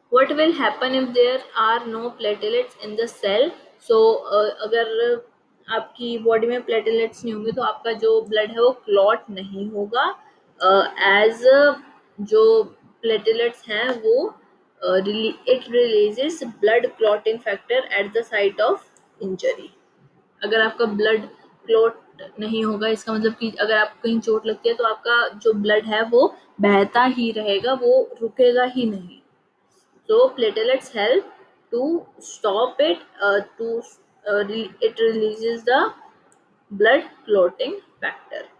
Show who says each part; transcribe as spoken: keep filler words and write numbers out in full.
Speaker 1: what will happen if there are no platelets in the cell? So uh, अगर आपकी body में platelets नहीं होंगे तो आपका जो ब्लड है वो क्लॉट नहीं होगा, एज uh, जो प्लेटलेट्स हैं वो it releases blood clotting factor at the site of injury. अगर आपका ब्लड क्लॉट नहीं होगा, इसका मतलब कि अगर आपको कहीं चोट लगती है तो आपका जो ब्लड है वो बहता ही रहेगा, वो रुकेगा ही नहीं. So platelets help to stop it, uh, to uh, re- it releases the blood clotting factor.